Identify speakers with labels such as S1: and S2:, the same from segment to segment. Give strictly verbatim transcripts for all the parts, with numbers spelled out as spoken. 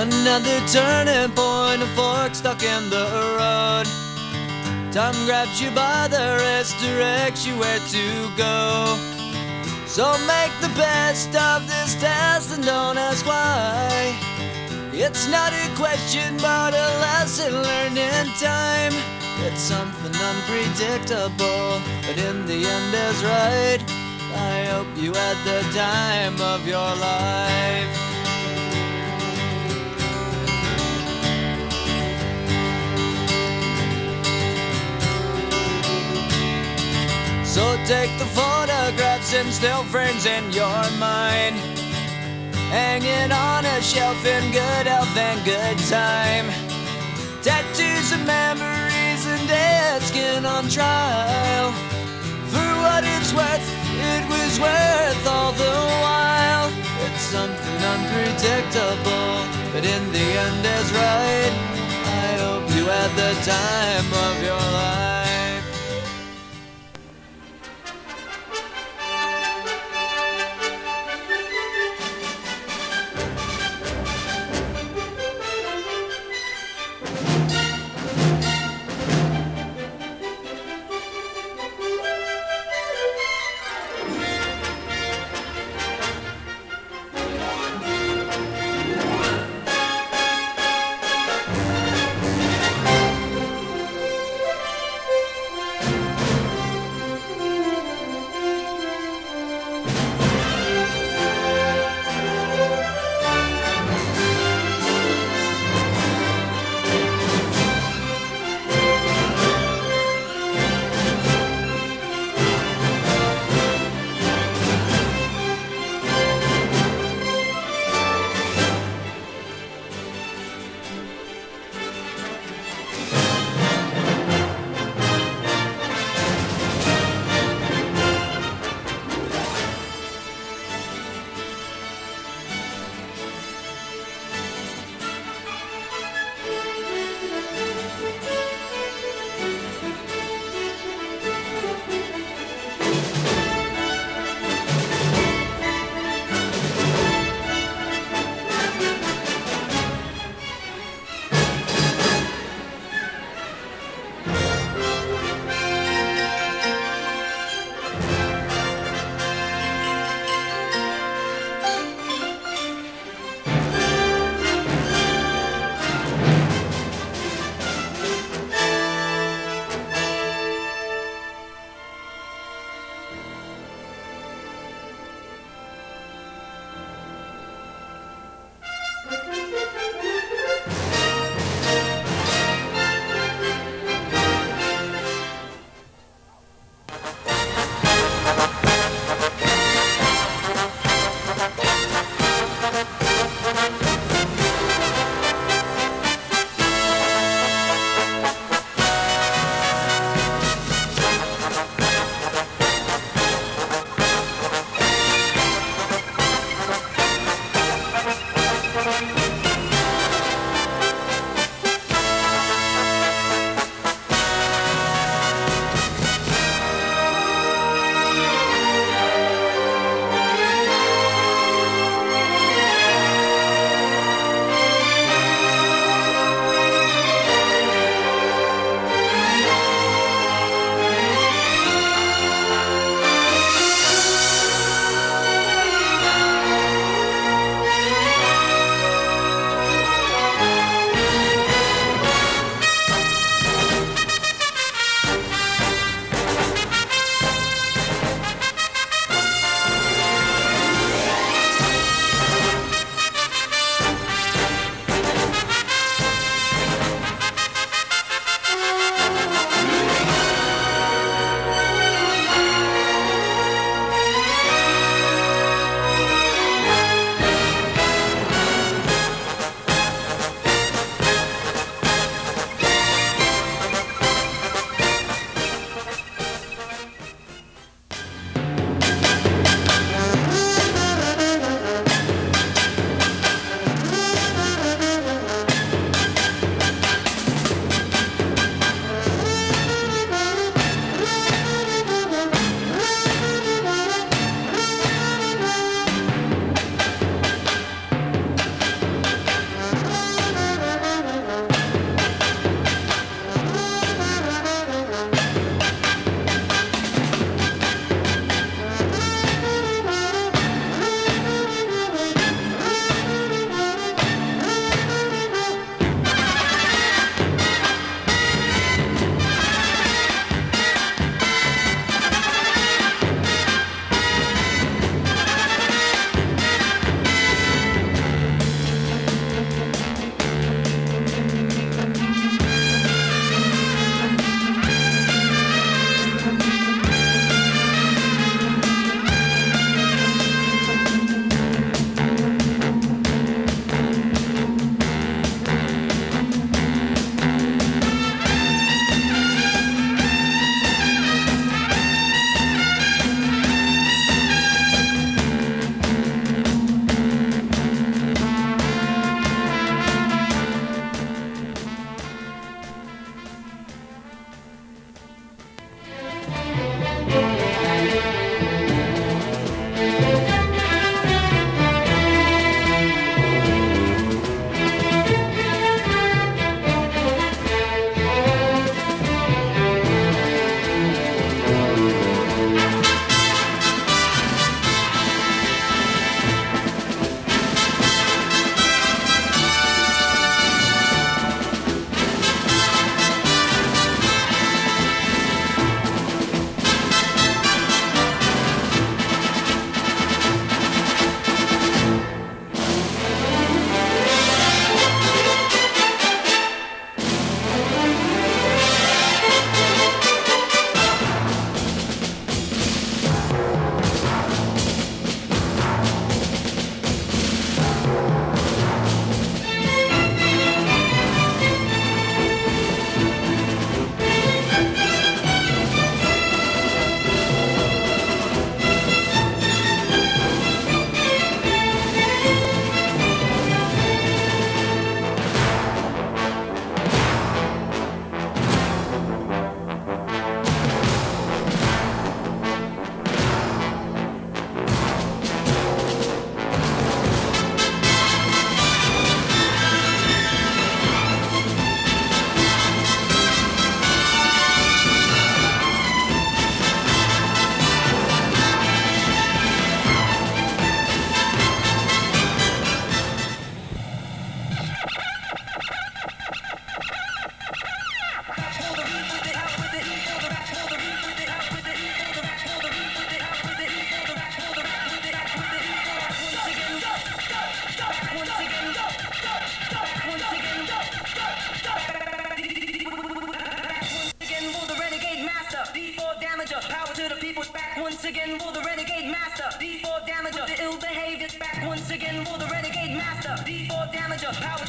S1: Another turning point, a fork stuck in the road. Time grabs you by the wrist, directs you where to go. So make the best of this test and don't ask why. It's not a question but a lesson learned in time. It's something unpredictable, but in the end is right. I hope you had the time of your life. So take the photographs and still frames in your mind, hanging on a shelf in good health and good time. Tattoos of memories and dead skin on trial. For what it's worth, it was worth all the while. It's something unpredictable, but in the end is right. I hope you had the time of your life.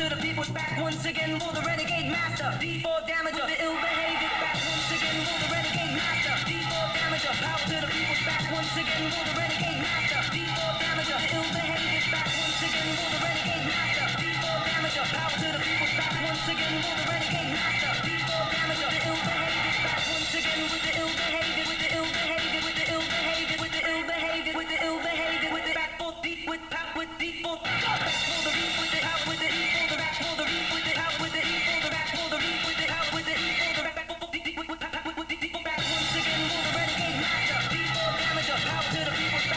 S2: to the people, back once again for the renegade master. D four damager, the ill behavior, back once again for the renegade master. D four damager, power to the people, back once again for the renegade master. D four damager, the ill behavior, back once again for the renegade master. D four damager, power to the people, back once again for the renegade master. D four damager, the ill behavior, back once again with the ill behavior, with the ill behavior, with the ill behavior, with the ill behavior, with the ill behavior, with the back for deep, with power, with deep for back for the reap, with the power, with the E for the back for the reap, with the power, with the E for the back for the reap, with the power, with the E for the back for deep, with with with deep for back once again for the renegade master. D four damager, power to the people.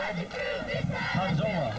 S3: Hanzola.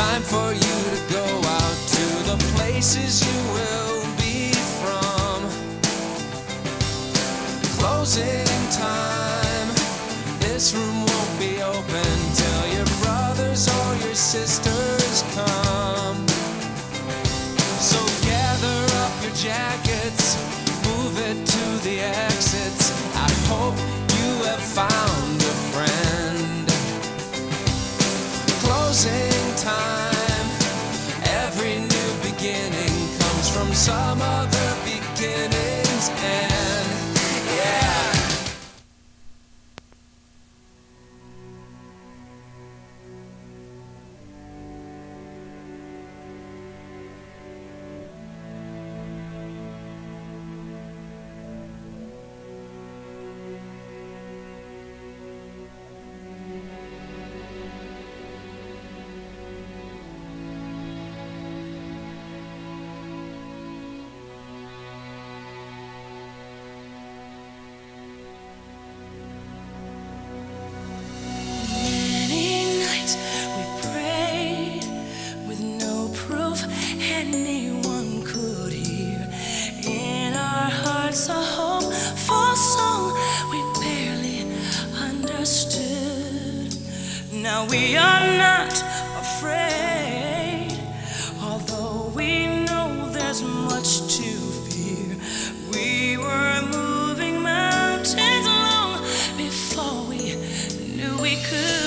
S1: time for you to go out to the places you will be from. Closing time, this room won't be open till your brothers or your sisters come. So gather up your jackets, move it to the exits. I hope you have found a friend. Closing time, every new beginning comes from some other beginning's end. Yeah.
S3: Anyone could hear in our hearts a hopeful song we barely understood. Now we are not afraid, although we know there's much to fear. We were moving mountains long before we knew we could.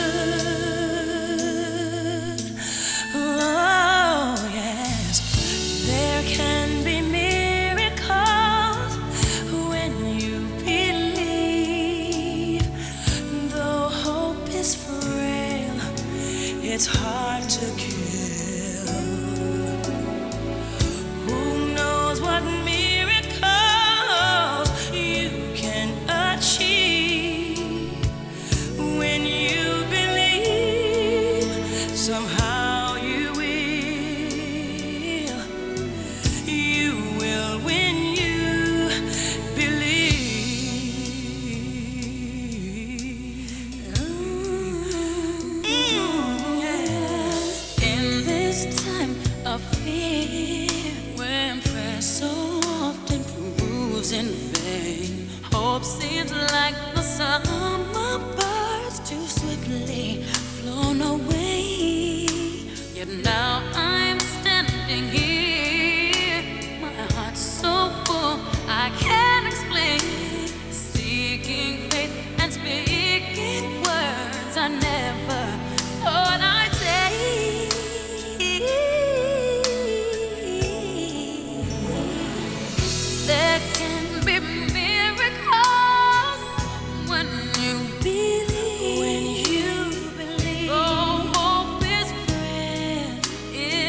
S3: It's hard to kill. Who knows what miracles you can achieve when you believe? Somehow you will. You will when you believe. Time of fear, when prayer so often proves in vain. Hope seems like the summer birds too swiftly flown away. Yet now I'm standing here, my heart's so full I can't explain. Seeking faith and speaking words I never thought I'd say. There can be miracles when you believe. When you believe. Oh, hope is frail.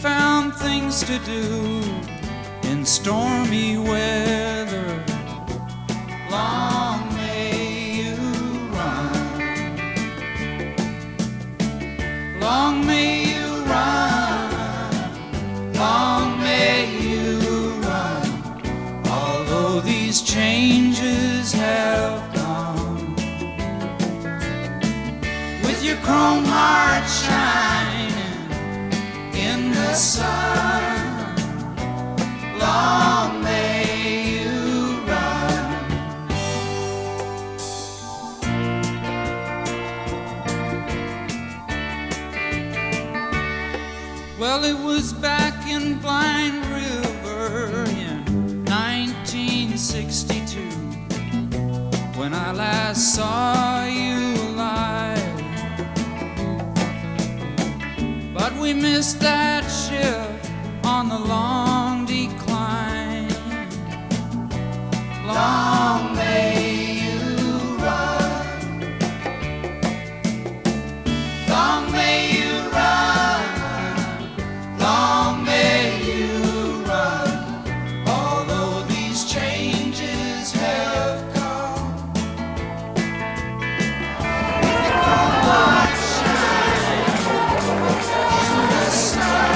S4: found things to do in stormy weather. Long may you run, long may you run, long may you run, although these changes have come. With your chrome heart shining in the sun, long may you run. Well, it was back in Blind River in nineteen sixty-two when I last saw you alive. But we missed that ship on the long decline. Long may you run, long may you run, long may you run, although these changes have come. Light shine in the sun.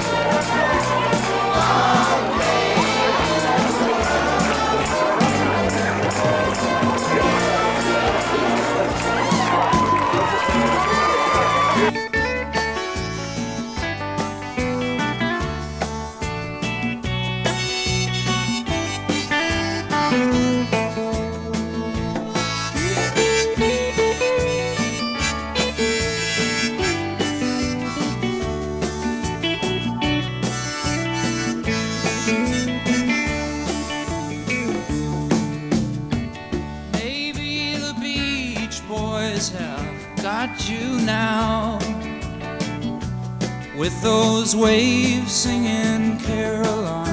S4: Maybe the Beach Boys have got you now, with those waves singing Caroline.